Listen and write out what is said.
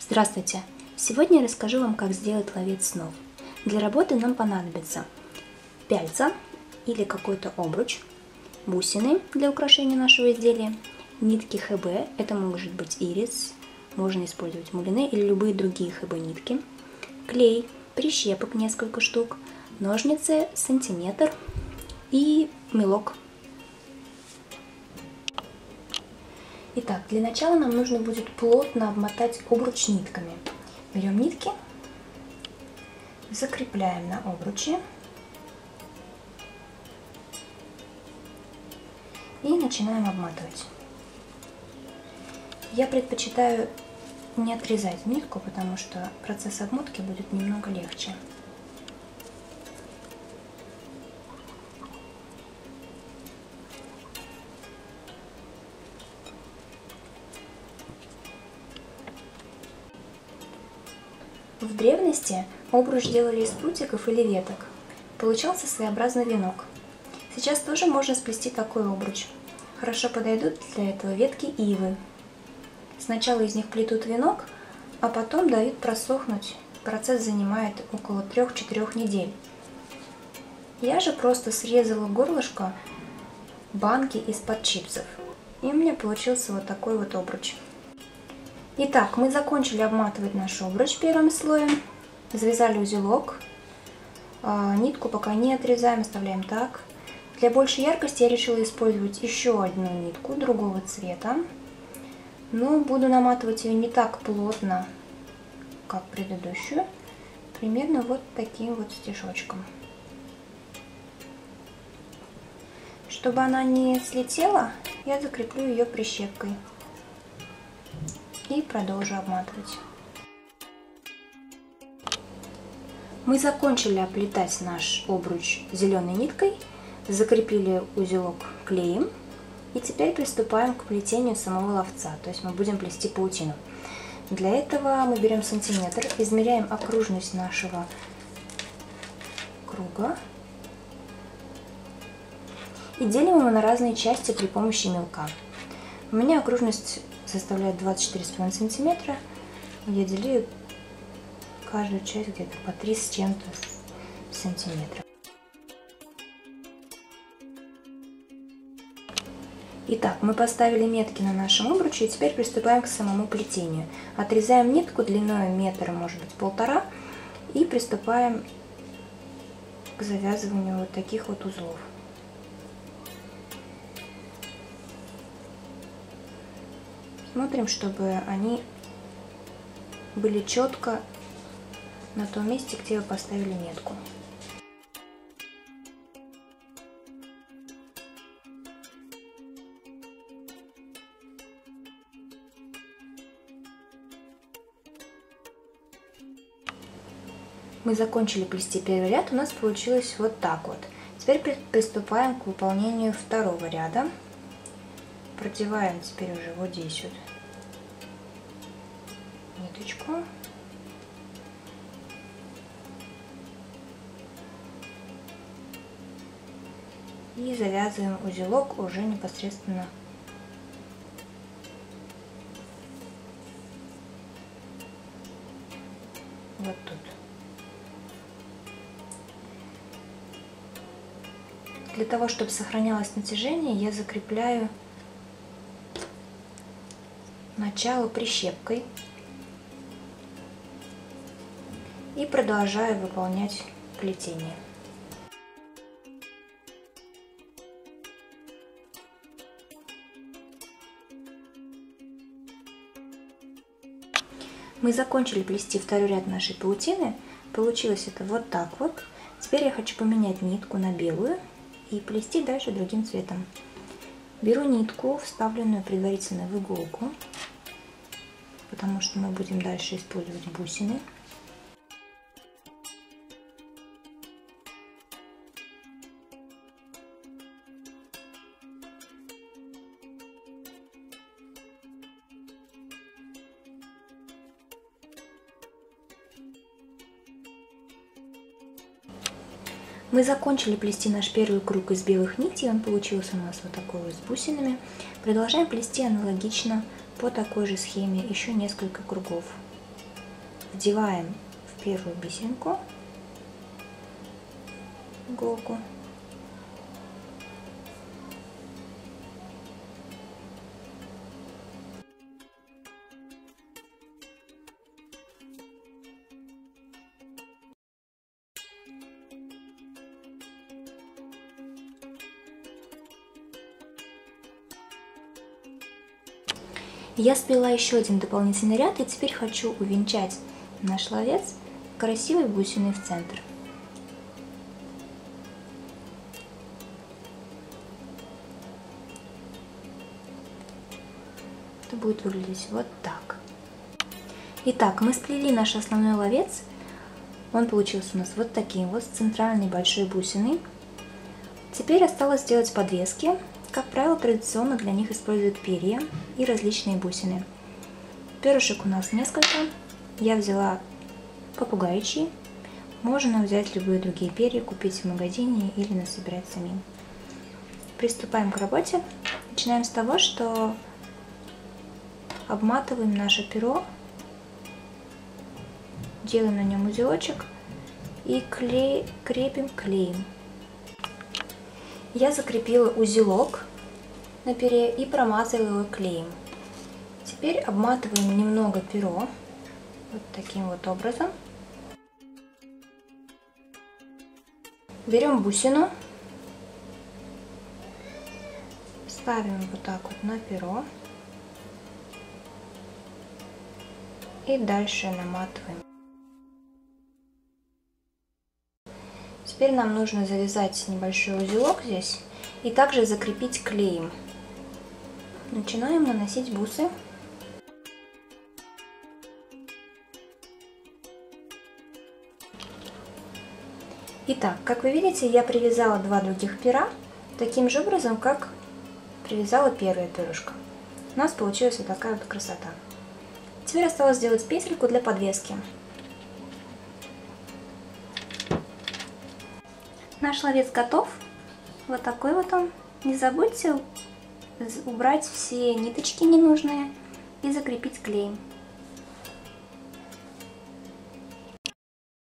Здравствуйте! Сегодня я расскажу вам, как сделать ловец снов. Для работы нам понадобится пяльца или какой-то обруч, бусины для украшения нашего изделия, нитки ХБ, это может быть ирис, можно использовать мулине или любые другие ХБ нитки, клей, прищепок несколько штук, ножницы, сантиметр и мелок. Итак, для начала нам нужно будет плотно обмотать обруч нитками. Берем нитки, закрепляем на обруче и начинаем обматывать. Я предпочитаю не отрезать нитку, потому что процесс обмотки будет немного легче. В древности обруч делали из прутиков или веток. Получался своеобразный венок. Сейчас тоже можно сплести такой обруч. Хорошо подойдут для этого ветки ивы. Сначала из них плетут венок, а потом дают просохнуть. Процесс занимает около 3-4 недель. Я же просто срезала горлышко банки из-под чипсов. И у меня получился вот такой вот обруч. Итак, мы закончили обматывать наш обруч первым слоем, завязали узелок, нитку пока не отрезаем, оставляем так. Для большей яркости я решила использовать еще одну нитку другого цвета, но буду наматывать ее не так плотно, как предыдущую, примерно вот таким вот стежочком. Чтобы она не слетела, я закреплю ее прищепкой. И продолжу обматывать. Мы закончили оплетать наш обруч зеленой ниткой, закрепили узелок клеем и теперь приступаем к плетению самого ловца, то есть мы будем плести паутину. Для этого мы берем сантиметр, измеряем окружность нашего круга и делим его на разные части при помощи мелка. У меня окружность составляет 24,5 сантиметра. Я делю каждую часть где-то по 3 с чем-то сантиметра. Итак, мы поставили метки на нашем обруче и теперь приступаем к самому плетению. Отрезаем нитку длиной метр, может быть 1,5, и приступаем к завязыванию вот таких вот узлов. Смотрим, чтобы они были четко на том месте, где вы поставили метку. Мы закончили плести первый ряд, у нас получилось вот так вот. Теперь приступаем к выполнению второго ряда. Продеваем теперь уже вот здесь вот ниточку. И завязываем узелок уже непосредственно вот тут. Для того, чтобы сохранялось натяжение, я закрепляю начало прищепкой и продолжаю выполнять плетение. Мы закончили плести второй ряд нашей паутины. Получилось это вот так вот. Теперь я хочу поменять нитку на белую и плести дальше другим цветом. Беру нитку, вставленную предварительно в иголку, потому что мы будем дальше использовать бусины. Мы закончили плести наш первый круг из белых нитей, он получился у нас вот такой вот с бусинами. Продолжаем плести аналогично по такой же схеме еще несколько кругов. вдеваем в первую бисеринку, иголку. Я сплела еще один дополнительный ряд, и теперь хочу увенчать наш ловец красивой бусиной в центр. Это будет выглядеть вот так. Итак, мы сплели наш основной ловец. Он получился у нас вот таким вот, с центральной большой бусиной. Теперь осталось сделать подвески. Как правило, традиционно для них используют перья и различные бусины. Перышек у нас несколько. Я взяла попугайчий. Можно взять любые другие перья, купить в магазине или насобирать самим. Приступаем к работе. Начинаем с того, что обматываем наше перо, делаем на нем узелочек и крепим клеем. Я закрепила узелок на пере и промазала его клеем. Теперь обматываем немного перо вот таким вот образом. Берем бусину, ставим вот так вот на перо и дальше наматываем. Теперь нам нужно завязать небольшой узелок здесь и также закрепить клеем. Начинаем наносить бусы. Итак, как вы видите, я привязала два других пера таким же образом, как привязала первое перышко. У нас получилась вот такая вот красота. Теперь осталось сделать петельку для подвески. Наш ловец готов. Вот такой вот он. Не забудьте убрать все ниточки ненужные и закрепить клеем.